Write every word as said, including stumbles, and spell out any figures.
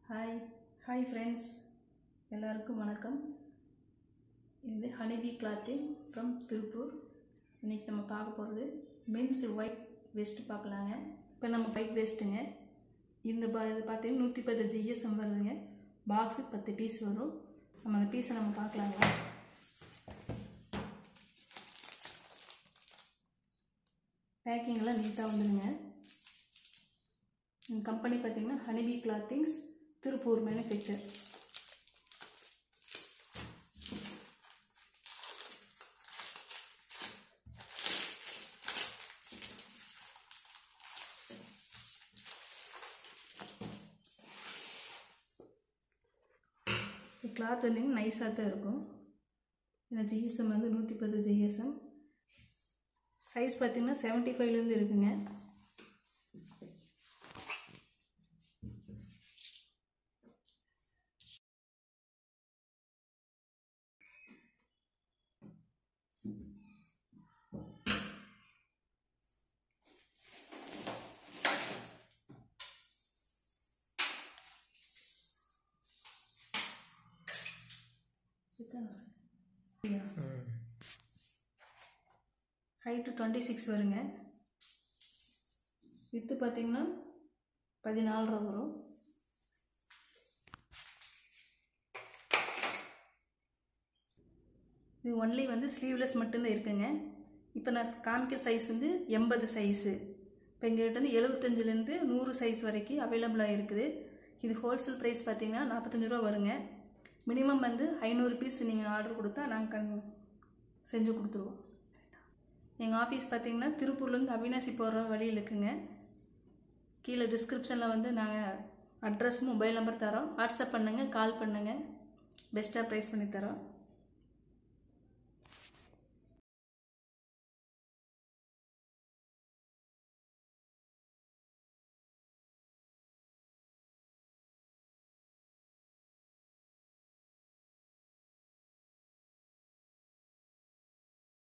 Hi, hi friends. எல்லாருக்கும் வணக்கம். இது Honeybee Clothing from Tirupur. இன்னைக்கு நம்ம பார்க்க போறது men's white vest பார்க்கலாங்க. இப்போ நம்ம white vestங்க. இந்த இது பாத்தீங்கன்னா நூற்றி பத்து G S M வருதுங்க. பாக்ஸ் பத்து பீஸ் வரும். நம்ம அந்த பீஸை நம்ம பார்க்கலாங்க. பேக்கிங்லாம் நீட்டா வந்துருங்க. இந்த கம்பெனி பாத்தீங்கன்னா Honeybee Clothings Tiruppur manufacture. Cloth வந்து நைஸாக தான் இருக்கும். இந்த ஜிஎஸ்எம் வந்து நூற்றி பத்து ஜிஎஸ்எம். சைஸ் பார்த்தீங்கன்னா செவன்ட்டி ஃபைவ்லேருந்து இருக்குங்க. ஹைட்டு டுவெண்ட்டி சிக்ஸ் வருங்க. வித்து பார்த்தீங்கன்னா பதினாலு ரூபா வரும். இது ஒன்லி வந்து ஸ்லீவ்லெஸ் மட்டும்தான் இருக்குங்க. இப்போ நான் காமிக்க சைஸ் வந்து எண்பது சைஸு. இப்போ எங்கள்கிட்ட வந்து எழுபத்தஞ்சிலேருந்து நூறு சைஸ் வரைக்கும் அவைலபிளாக இருக்குது. இது ஹோல்சேல் ப்ரைஸ் பார்த்தீங்கன்னா நாற்பத்தஞ்சு ரூபா வருங்க. மினிமம் வந்து ஐநூறு பீஸ் நீங்கள் ஆர்டர் கொடுத்தா நாங்கள் செஞ்சு கொடுத்துருவோம். எங்கள் ஆஃபீஸ் பார்த்தீங்கன்னா திருப்பூர்லேருந்து அவினாசி போகிற வழியில் இருக்குங்க. கீழே டிஸ்கிரிப்ஷனில் வந்து நாங்கள் அட்ரஸ் மொபைல் நம்பர் தரோம். வாட்ஸ்அப் பண்ணுங்கள், கால் பண்ணுங்கள். பெஸ்ட்டாக ப்ரைஸ் பண்ணி தரோம்.